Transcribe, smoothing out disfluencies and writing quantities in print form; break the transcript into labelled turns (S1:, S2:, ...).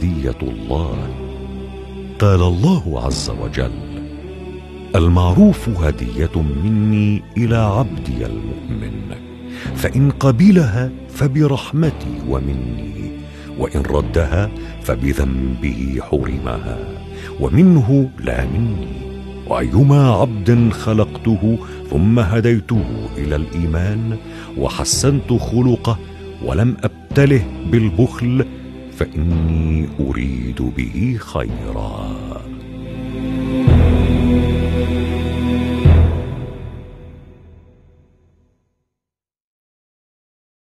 S1: هدية الله. قال الله عز وجل: المعروف هدية مني إلى عبدي المؤمن، فإن قبلها فبرحمتي ومني، وإن ردها فبذنبه حرمها ومنه لا مني. وأيما عبد خلقته ثم هديته إلى الإيمان وحسنت خلقه ولم أبتله بالبخل فإني أريد به خيرا.